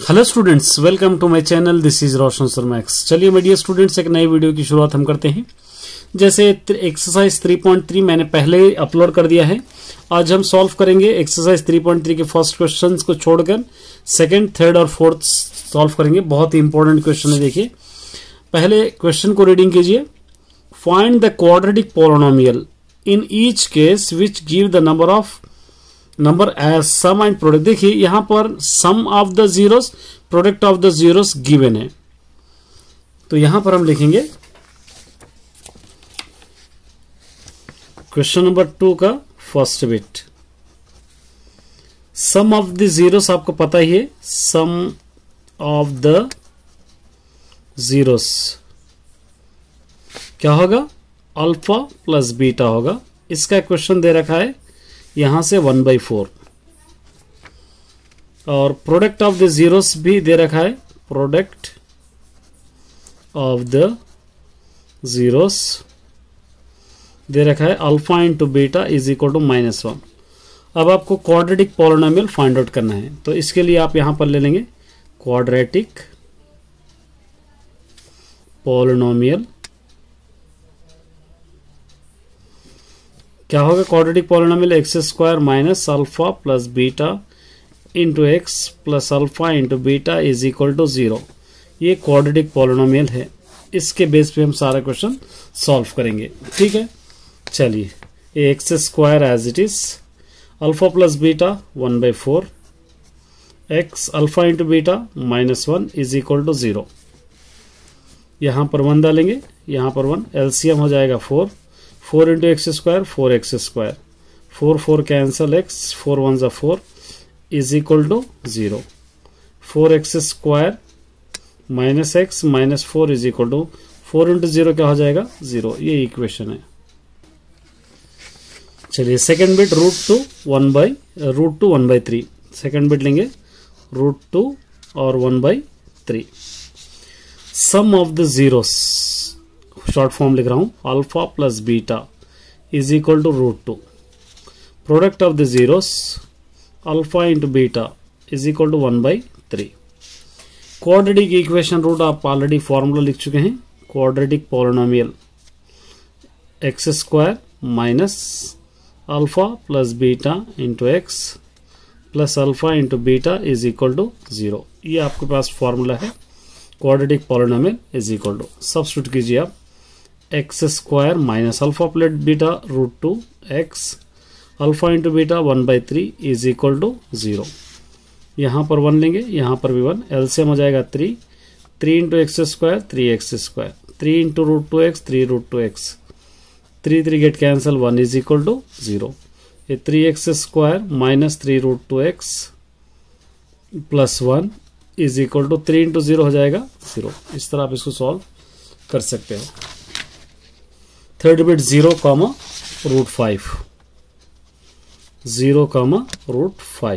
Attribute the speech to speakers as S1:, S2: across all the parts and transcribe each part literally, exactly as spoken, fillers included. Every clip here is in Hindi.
S1: Hello students, welcome to my channel. This is Roshan sir Max. चलिए मीडिया स्टूडेंट्स, एक नई वीडियो की शुरुआत हम करते हैं। जैसे एक्सरसाइज थ्री पॉइंट थ्री मैंने पहले अपलोड कर दिया है। आज हम सॉल्व करेंगे एक्सरसाइज थ्री पॉइंट थ्री के फर्स्ट क्वेश्चंस को छोड़कर सेकंड, थर्ड और फोर्थ सॉल्व करेंगे। बहुत ही इंपॉर्टेंट क्वेश्चन है। देखिए, पहले क्वेश्चन को रीडिंग कीजिए। Find the quadratic polynomial in each case which give the number of number as sum and product. देखिए यहां पर sum of the zeros, product of the zeros given है। तो यहां पर हम लिखेंगे क्वेश्चन नंबर टू का first bit. Sum of the zeros आपको पता ही है, सम ऑफ द जीरोस क्या होगा? अल्फा प्लस बीटा होगा। इसका क्वेश्चन दे रखा है यहां से वन बाई फोर, और प्रोडक्ट ऑफ द जीरोस भी दे रखा है। प्रोडक्ट ऑफ द जीरोस दे रखा है alpha into beta is equal to minus one. अब आपको क्वाड्रेटिक पॉलिनोमियल फाइंड आउट करना है, तो इसके लिए आप यहां पर ले लेंगे क्वाड्रेटिक पॉलिनोमियल। क्या होगा quadratic polynomial? X square minus alpha plus beta into x plus alpha into beta is equal to zero. ये क्वाड्रेटिक पॉलिनोमियल है। इसके बेस पे हम सारा क्वेश्चन सॉल्व करेंगे। ठीक है, चलिए। ये x square as it is, alpha plus beta one by four, x alpha into beta minus one is equal to zero. यहां पर वन डालेंगे, यहां पर वन, एलसीएम हो जाएगा four. Four into x square, four x square, four four cancel, x four one जा four is equal to zero. Four x square minus x minus four is equal to four into zero क्या हो जाएगा? जीरो। ये इक्वेशन है। चलिए second bit, root two one by root two one by three. Second bit लेंगे रूट टू और one by three. Sum of the zeros, short form लिख रहा हूं, alpha plus beta is equal to root two. Product of the zeros alpha into beta is equal to one by three. Quadratic equation root आप ऑलरेडी फॉर्मूला लिख चुके हैं। Quadratic polynomial x square minus alpha plus beta into x plus alpha into beta is equal to zero. ये आपके पास फॉर्मूला है। Quadratic polynomial is equal to, substitute कीजिए आप, x square minus alpha plus beta root two x alpha into beta one by three is equal to zero. यहां पर वन लेंगे, यहां पर भी वन, एलसीएम हो जाएगा three. Three into x square, three x square, three into root two x, three root two x, three three get cancel, one is equal to zero. ये three x square minus three root two x plus one is equal to three into zero हो जाएगा जीरो। इस तरह आप इसको सॉल्व कर सकते हो। Third bit zero comma root five, zero comma root five.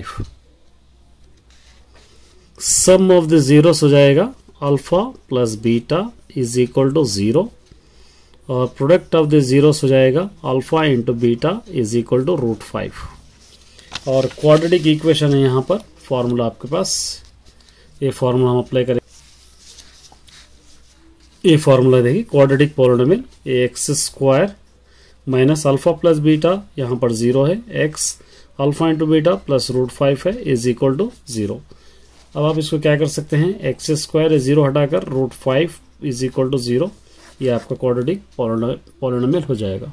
S1: Sum of the zeros हो जाएगा alpha plus beta is equal to zero, और प्रोडक्ट ऑफ द जीरोस हो जाएगा alpha into beta is equal to root five. और क्वाड्रेटिक इक्वेशन है यहां पर, फॉर्मूला आपके पास, ये फॉर्मूला हम अप्लाई करें। ये फॉर्मूला देखिए, quadratic polynomial x square minus alpha plus beta, यहां पर जीरो है, x alpha into beta plus root five है इज इक्वल टू जीरो। अब आप इसको क्या कर सकते हैं, एक्स स्क्वायर जीरो हटाकर root five is equal to zero. ये आपका क्वाड्रेटिक पॉलिनोमियल हो जाएगा।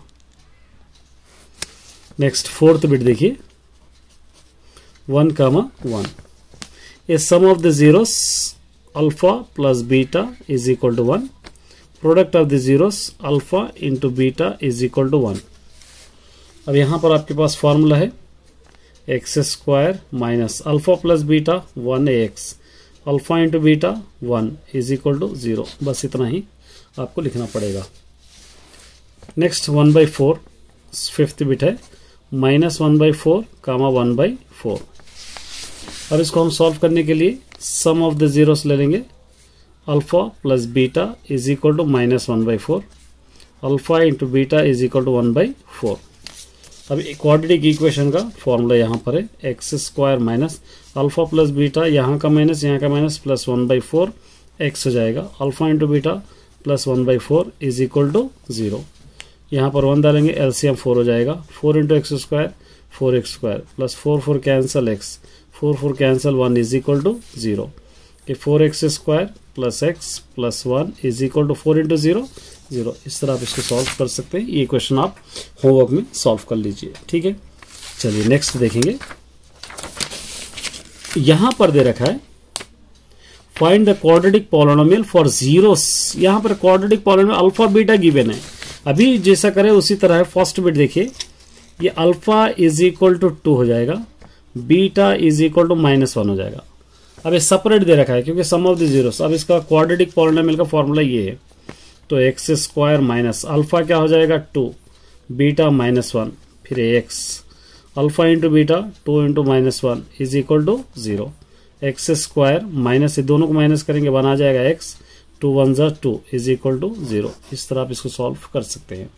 S1: नेक्स्ट फोर्थ बिट देखिए, one comma one. A sum of the zeros alpha plus beta is equal to one. Product of the zeros alpha into beta is equal to one. अब यहां पर आपके पास फॉर्मूला है x square minus alpha plus beta one x alpha into beta one is equal to zero. बस इतना ही आपको लिखना पड़ेगा। Next one by four, fifth bit है, minus one by four comma one by four. अब इसको हम सॉल्व करने के लिए सम ऑफ द जीरोस ले लेंगे। Alpha plus beta is equal to minus one by four, alpha into beta is equal to one by four. अब क्वाड्रेटिक इक्वेशन का फॉर्मूला यहाँ पर है, x square minus alpha plus beta, यहाँ का माइनस यहाँ का minus plus one by four x हो जाएगा, alpha into beta plus one by four is equal to zero. यहाँ पर वन डालेंगे, एलसीएम फोर हो जाएगा, four into x square four x square plus four four cancel x, four four cancel one is equal to zero. कि four x square plus x plus one is equal to four into zero zero. इस तरह आप इसको सॉल्व कर सकते हैं। ये क्वेश्चन आप होमवर्क में सॉल्व कर लीजिए, ठीक है। चलिए नेक्स्ट देखेंगे। यहां पर दे रखा है find the quadratic polynomial for zeros. यहां पर quadratic polynomial alpha beta given है। अभी जैसा करें उसी तरह है। फर्स्ट बिट देखिए, ये alpha is equal to two हो जाएगा, beta is equal to minus one हो जाएगा। अब ये सेपरेट दे रखा है क्योंकि सम ऑफ द जीरोस। अब इसका क्वाड्रेटिक पॉलिनोमियल का फॉर्मूला ये है, तो एक्स स्क्वायर माइनस अल्फा क्या हो जाएगा टू, बीटा माइनस वन, फिर x alpha into beta two into minus one is equal to zero. X square minus, दोनों को माइनस करेंगे वन आ जाएगा एक्स, टू वन जा two is equal to zero. इस तरह आप इसको सॉल्व कर सकते हैं।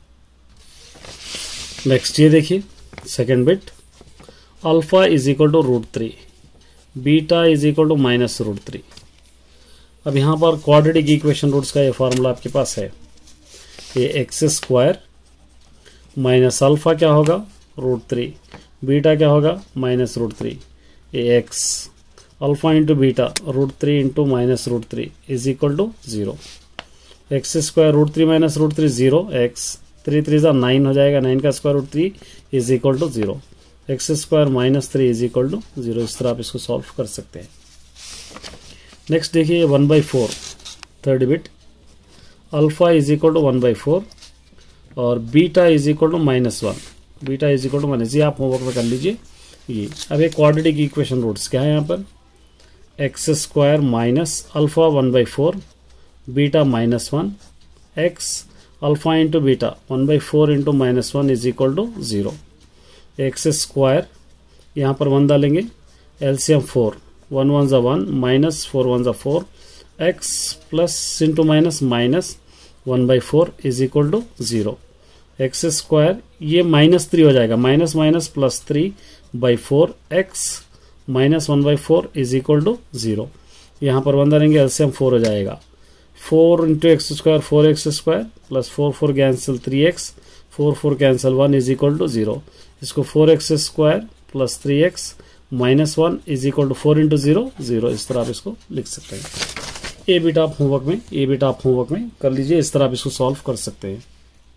S1: नेक्स्ट ये देखिए second bit, alpha is equal to root three, beta is equal to minus root three. अब यहाँ पर क्वाड्रेटिक इक्वेशन रूट्स का ये फॉर्मूला आपके पास है, ये एक्स स्क्वायर माइनस अल्फा क्या होगा रूट थ्री, बीटा क्या होगा माइनस रूट थ्री, ये x alpha into beta root three into minus root three is equal to zero. X square root three minus root three zero, x three three जा नाइन हो जाएगा, नाइन का square root three is equal to zero. X square minus three is equal to zero. इस तरह आप इसको सॉल्व कर सकते हैं। नेक्स्ट देखिए one by four, third bit, alpha is equal to one by four और beta is equal to minus one, beta is equal to minus, ये आप होमवर्क में कर लीजिए। ये अब एक क्वाड्रेटिक इक्वेशन रूट्स क्या है यहाँ पर, x square minus alpha one by four, beta minus one, x alpha into beta one by four into minus one is equal to zero. X square यहाँ पर वन डालेंगे, एलसीएम फोर, वन वन जा वन, माइनस फोर वन जा four, x plus into minus minus one by four is equal to zero. X square ये माइनस थ्री हो जाएगा, minus minus plus three by four, x minus one by four is equal to zero. यहाँ पर वन डालेंगे, एलसीएम फोर हो जाएगा, four into x square four x square plus four four cancel three x, four four cancel one is equal to zero. इसको four x square plus three x minus one is equal to four into zero zero. इस तरह आप इसको लिख सकते हैं। ए बीटा आप होमवर्क में ए बीटा आप होमवर्क में कर लीजिए। इस तरह आप इसको सॉल्व कर सकते हैं।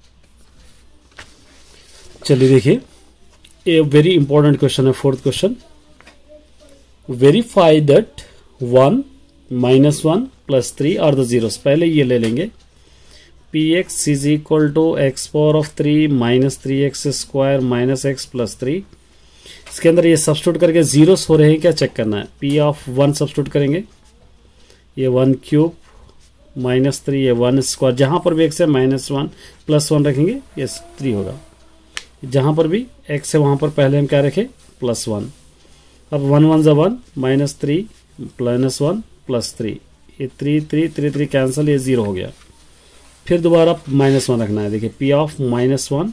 S1: चलिए देखिए, ए वेरी इंपॉर्टेंट क्वेश्चन है, fourth question, verify that one minus one plus three are the zeros. पहले ये ले लेंगे, p x is equal to x power of three minus three x square minus x plus three. इसके अंदर ये सब्स्टिट्यूट करके जीरोस हो रहे हैं क्या चेक करना है। पी ऑफ वन सब्स्टिट्यूट करेंगे, ये वन क्यूब माइनस थ्री, ये वन स्क्वायर, जहां पर भी एक्स है माइनस वन प्लस वन रखेंगे, ये थ्री होगा। जहां पर भी एक्स है वहां पर पहले हम क्या रखें प्लस वन। अब वन वन जा one, minus three minus one plus three, ये three three three three cancel, ये जीरो हो गया। फिर दोबारा माइनस वन रखना है। देखिए p of minus one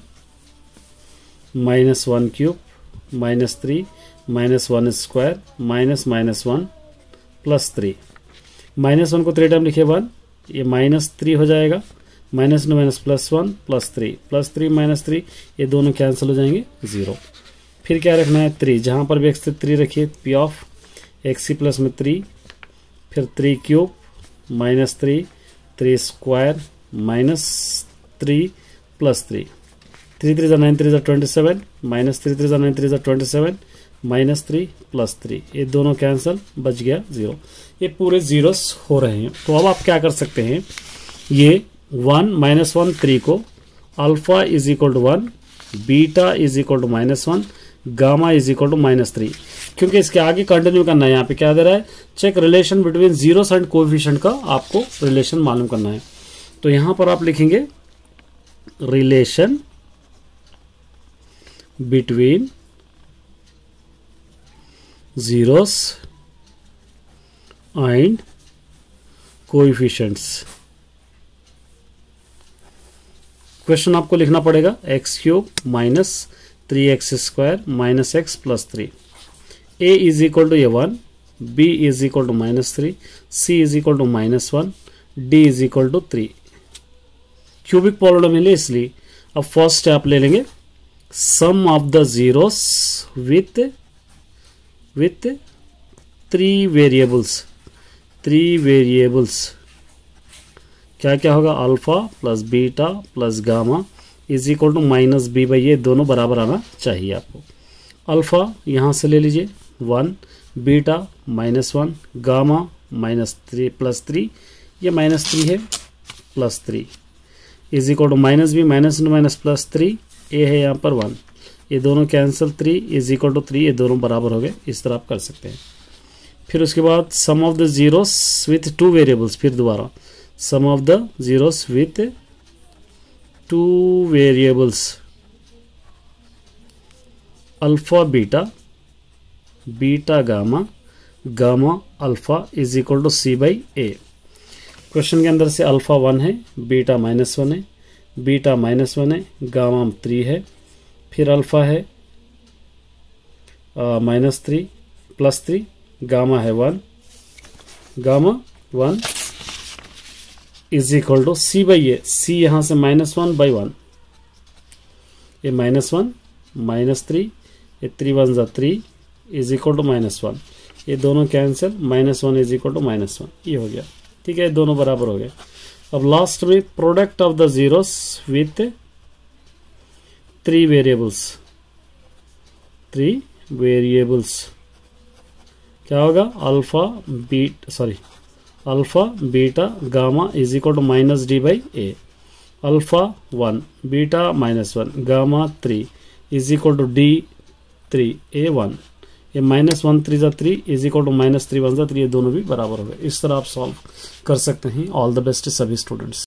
S1: minus one cube minus three minus one square minus minus one plus three. Minus one को थ्री टाइम लिखिए वन, ये माइनस थ्री हो जाएगा, minus no minus plus one plus three, plus three minus three, ये दोनों कैंसिल हो जाएंगे जीरो। फिर क्या रखना है थ्री, जहां पर भी एक्स से थ्री रखिए, p of x c plus में थ्री, फिर three cube minus three, three square minus three plus three, three three जा नाइन, थ्री जा twenty seven, minus three three जा नाइन, थ्री जा twenty seven, minus three plus three, ये दोनों कैंसिल, बच गया जीरो। ये पूरे जीरोस हो रहे हैं। तो अब आप क्या कर सकते हैं, ये वन माइनस वन थ्री को alpha is equal to one, beta is equal to minus one, gamma is equal to minus three, क्योंकि इसके आगे कंटिन्यू करना है। यहाँ पे क्या दे रहा है, check relation between zeros and coefficient का आपको रिलेशन मालूम करना है। तो यहां पर आप लिखेंगे relation between zeros and coefficients. Question आपको लिखना पड़ेगा x cube minus three x square minus x plus three. A is equal to a one, b is equal to minus three, c is equal to minus one, d is equal to three. Cubic polynomial है इसलिए अब फर्स्ट स्टेप ले लेंगे, sum of the zeros with with three variables. Three variables क्या क्या होगा, alpha plus beta plus gamma is equal to minus b by a, दोनों बराबर आना चाहिए आपको। अल्फा यहाँ से ले लीजिए one, beta minus one, gamma minus three plus three, ये माइनस थ्री है plus three is equal to minus b, minus into minus plus three, a है यहाँ पर वन, ये दोनों cancel, three is equal to three, ये दोनों बराबर हो गए। इस तरह आप कर सकते हैं। फिर उसके बाद sum of the zeros with two variables, फिर दोबारा sum of the zeros with two variables, alpha beta, beta gamma, gamma alpha is equal to C by A. Question के अंदर से अल्फा वन है, बीटा माइनस वन है, बीटा माइनस वन है, गामा थ्री है, फिर अल्फा है minus three plus three, gamma है one, gamma one is equal to C by A. C यहाँ से माइनस वन बाई वन, ये माइनस वन माइनस थ्री, ये थ्री वन जा three is equal to minus one, ये दोनों cancel, minus one is equal to minus one, ये हो गया। ठीक है, दोनों बराबर हो गए। अब लास्ट में product of the zeros with three variables, three variables क्या होगा, alpha beta sorry alpha beta gamma is equal to minus D by A. Alpha one, beta minus one, gamma three is equal to D three, A one, ये माइनस वन थ्री जा three is equal to minus three one जा थ्री, ये दोनों भी बराबर हो गए। इस तरह आप सॉल्व कर सकते हैं। ऑल द बेस्ट सभी स्टूडेंट्स।